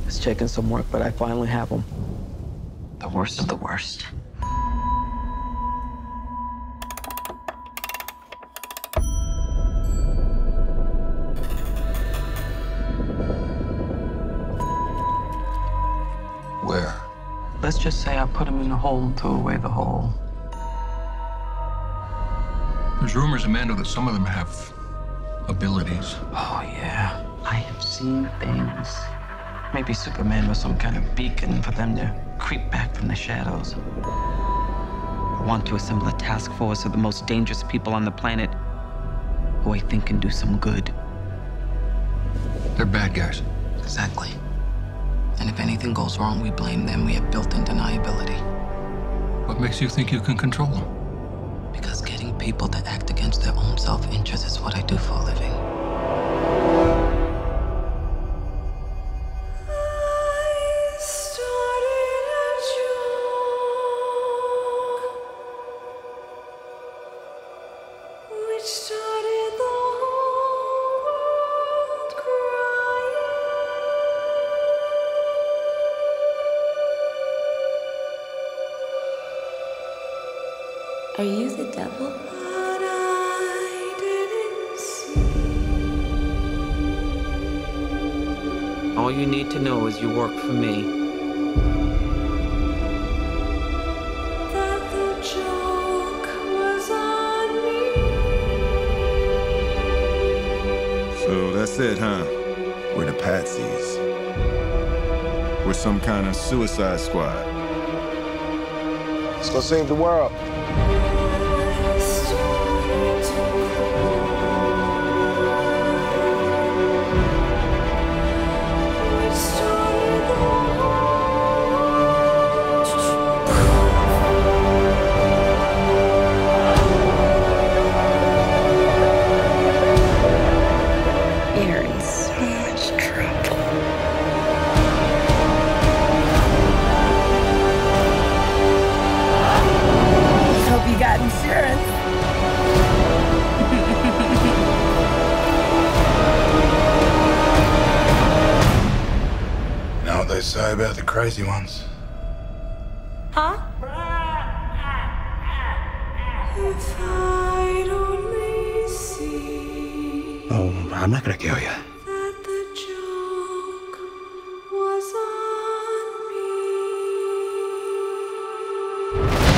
It's taken some work, but I finally have them. The worst of the worst. Where? Let's just say I put them in a hole, threw away the hole. There's rumors, Amanda, that some of them have abilities. Oh, yeah. I have seen things. Maybe Superman was some kind of beacon for them to creep back from the shadows. I want to assemble a task force of the most dangerous people on the planet who I think can do some good. They're bad guys. Exactly. And if anything goes wrong, we blame them. We have built-in deniability. What makes you think you can control them? Because getting people to act against their own self-interest is what I do for a living. Are you the devil? All you need to know is you work for me. That the joke was on me. So that's it, huh? We're the patsies. We're some kind of suicide squad. Let's go save the world. You're in so much trouble. Hope you got insurance. You know what they say about the crazy ones? Huh? If I'd only see Oh, I'm not gonna kill you. that the joke was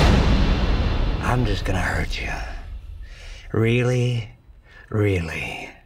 on me. I'm just gonna hurt you. Really, really